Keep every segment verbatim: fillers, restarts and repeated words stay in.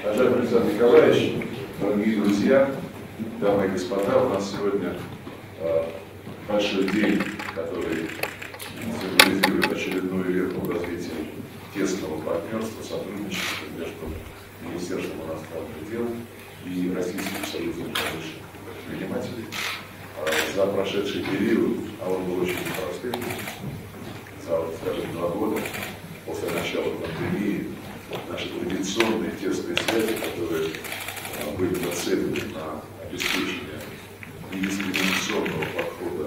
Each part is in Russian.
Уважаемый Александр Николаевич, дорогие друзья, дамы и господа, у нас сегодня э, большой день, который символизирует очередную веху в развитии тесного партнерства, сотрудничества между Министерством иностранных дел и Российским союзом промышленных предпринимателей. Э, за прошедший период, а он был очень непростым, за, скажем, два года после начала пандемии, наши традиционные тесные связи, которые а, были нацелены на обеспечение недискриминационного подхода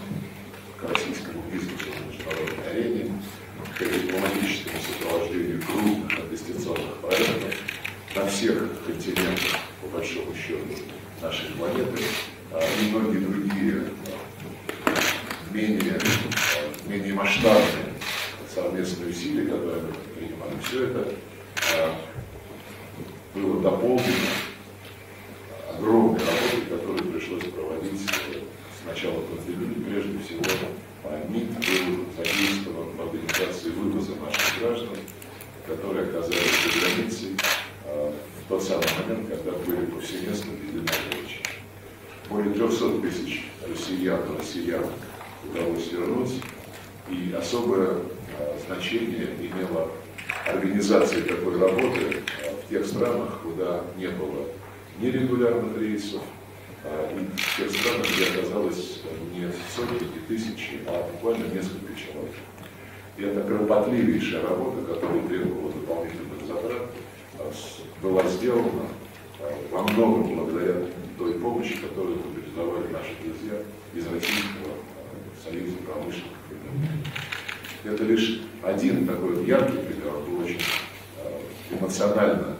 к российскому бизнесу на международной арене, к дипломатическому сопровождению крупных инвестиционных проектов на всех континентах, по большому счету, нашей планеты, а, и многие другие а, менее, а, менее масштабные совместные усилия, которые мы принимали. Все это а, было дополнено огромной работой, которую пришлось проводить с начала пандемии. Прежде всего, МИД был задействован в организации вывоза наших граждан, которые оказались за границей а, в тот самый момент, когда были повсеместно введены ограничения. Более трехсот тысяч россиян и россиян удалось вернуть, и особое а, значение имела организация такой работы в тех странах, куда не было ни регулярных рейсов, и в тех странах, где оказалось не сотни, не тысячи, а буквально несколько человек. И эта кропотливейшая работа, которая требовала дополнительных затрат, была сделана во многом благодаря той помощи, которую мобилизовали наши друзья из Российского союза промышленных предприятий. Это лишь один такой яркий пример, он был очень э, эмоционально,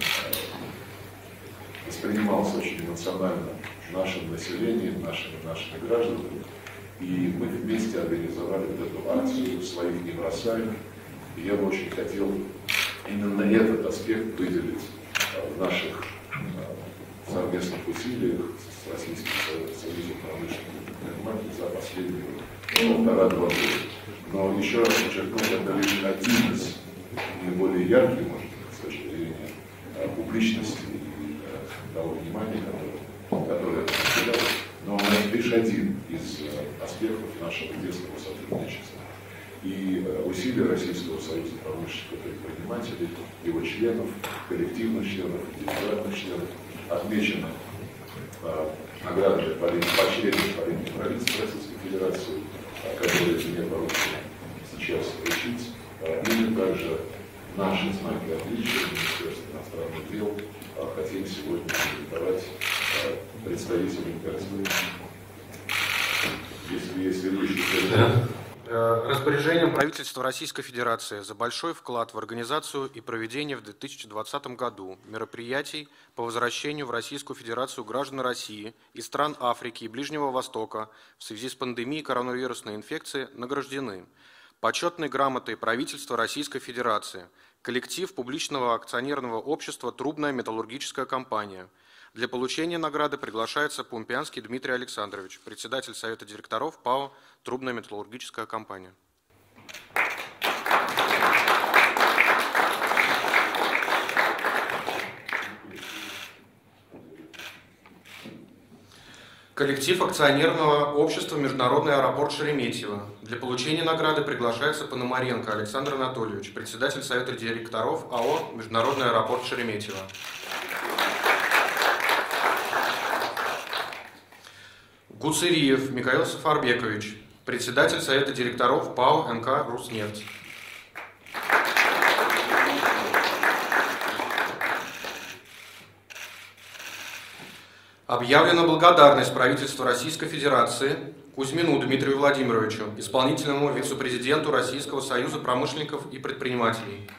э, воспринимался очень эмоционально нашим населением, нашими, нашими гражданами. И мы вместе организовали вот эту акцию «Своих не бросаем». И я бы очень хотел именно этот аспект выделить э, в наших э, совместных усилиях с Российским союзом промышленных предприятий за последние полтора-два года. Но еще раз подчеркну, это лишь один из наиболее ярких, может быть, с точки зрения а, публичности и а, того внимания, которое, которое это разделяло, но это лишь один из а, аспектов нашего тесного сотрудничества. И а, усилия Российского союза промышленных предпринимателей, его членов, коллективных членов, индивидуальных членов отмечены а, наградами поощрения по правительства Российской Федерации, которые мне поручено сейчас вручить. Или также наши знаки отличия Министерства иностранных дел хотим сегодня презентовать представителям корреспондентов. Если есть ведущий распоряжением правительства Российской Федерации за большой вклад в организацию и проведение в две тысячи двадцатом году мероприятий по возвращению в Российскую Федерацию граждан России из стран Африки и Ближнего Востока в связи с пандемией коронавирусной инфекции награждены почетной грамотой правительства Российской Федерации, коллектив публичного акционерного общества «Трубная металлургическая компания». Для получения награды приглашается Пумпянский Дмитрий Александрович, председатель Совета директоров ПАО «Трубная металлургическая компания». Коллектив акционерного общества «Международный аэропорт Шереметьево». Для получения награды приглашается Пономаренко Александр Анатольевич, председатель Совета директоров АО «Международный аэропорт Шереметьево». Гуцериев Михаил Сафарбекович, председатель Совета директоров ПАО «эн ка Руснефть». Объявлена благодарность правительства Российской Федерации Кузьмину Дмитрию Владимировичу, исполнительному вице-президенту Российского союза промышленников и предпринимателей.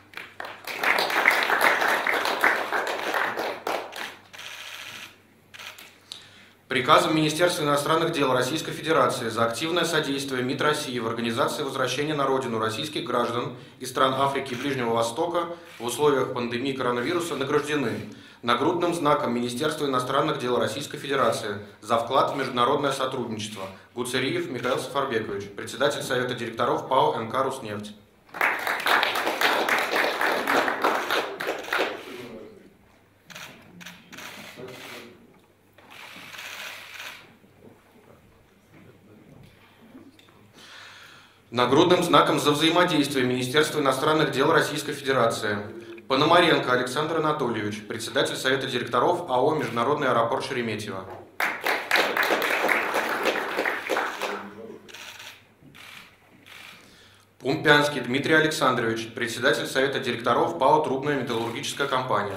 Приказом Министерства иностранных дел Российской Федерации за активное содействие МИД России в организации возвращения на родину российских граждан из стран Африки и Ближнего Востока в условиях пандемии коронавируса награждены нагрудным знаком Министерства иностранных дел Российской Федерации за вклад в международное сотрудничество Гуцериев Михаил Сафарбекович, председатель Совета директоров ПАО «эн ка Руснефть». Нагрудным знаком за взаимодействие Министерства иностранных дел Российской Федерации Пономаренко Александр Анатольевич, председатель Совета директоров АО «Международный аэропорт Шереметьево». Пумпянский Дмитрий Александрович, председатель Совета директоров ПАО «Трубная металлургическая компания».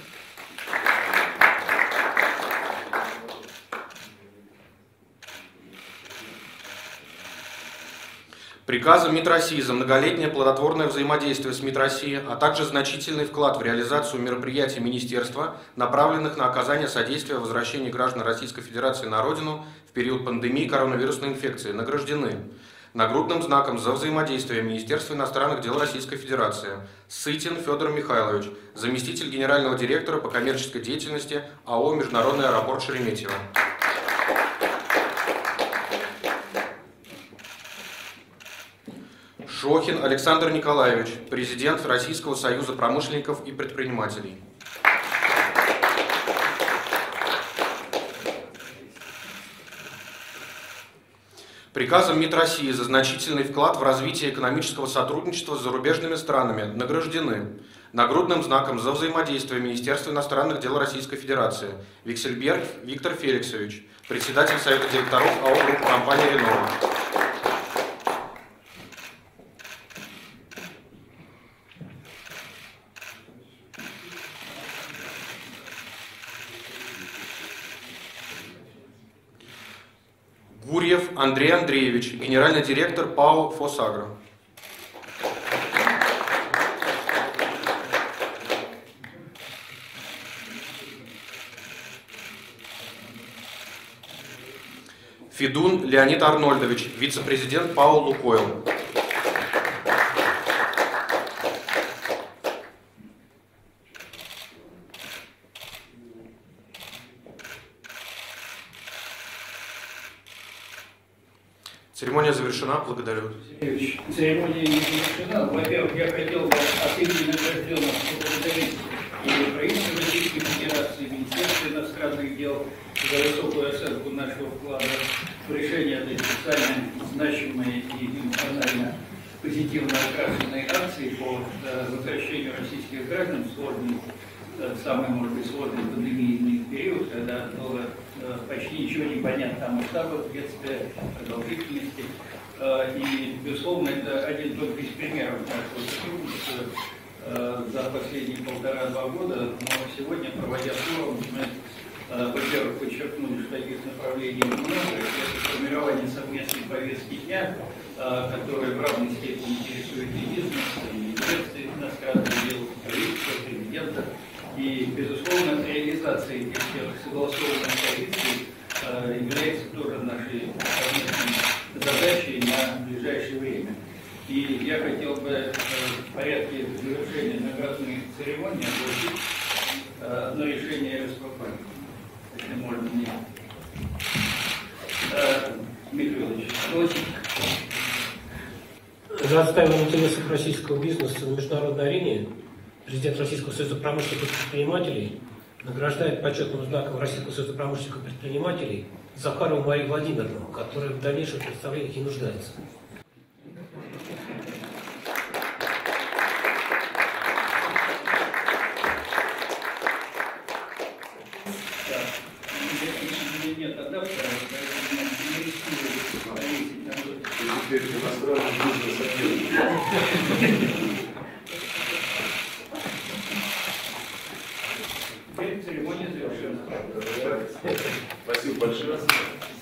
Приказом МИД России за многолетнее плодотворное взаимодействие с МИД России, а также значительный вклад в реализацию мероприятий Министерства, направленных на оказание содействия возвращению граждан Российской Федерации на родину в период пандемии коронавирусной инфекции, награждены нагрудным знаком за взаимодействие Министерства иностранных дел Российской Федерации Сытин Федор Михайлович, заместитель генерального директора по коммерческой деятельности АО «Международный аэропорт Шереметьево». Шохин Александр Николаевич, президент Российского союза промышленников и предпринимателей. Приказом МИД России за значительный вклад в развитие экономического сотрудничества с зарубежными странами награждены нагрудным знаком за взаимодействие Министерства иностранных дел Российской Федерации Виксельберг Виктор Феликсович, председатель Совета директоров АО «Группа компании Ренова». Гурьев Андрей Андреевич, генеральный директор ПАО «Фосагро». Федун Леонид Арнольдович, вице-президент ПАО «Лукойл». Церемония завершена. Благодарю. Церемония не завершена. Во-первых, я хотел бы от имени награжденных поблагодарить и правительство Российской Федерации, Министерство иностранных дел за высокую оценку нашего вклада в решение этой социально значимой и эмоционально позитивно окрашенной акции по возвращению российских граждан в сложный, самый, может быть, сложный пандемийный период, когда было почти ничего не понятно о масштабах бедствия, продолжительности. И, безусловно, это один только из примеров нашего сотрудничества за последние полтора-два года. Но сегодня, проводя форум, мы, во-первых, подчеркнули, что таких направлений много. Это формирование совместной повестки дня, которая в равной степени интересует и бизнес, и Министерство иностранных дел, и правительство, президента. И, безусловно, реализация этих всех согласованных позиций э, является тоже нашей совместной задачей на ближайшее время. И я хотел бы э, в порядке завершения наградной церемонии огласить э, одно решение РСПП, если можно мне. Э, Дмитрий Ильич, огласить. За отстаивание интересов российского бизнеса на международной арене президент Российского союза промышленников и предпринимателей награждает почетным знаком Российского союза промышленников и предпринимателей Захарову Марию Владимировну, которая в дальнейшем представлениях не нуждается. Нет адаптера, поэтому не рискую повесить. Теперь иностранный бизнес. Теперь церемония завершена. Спасибо большое.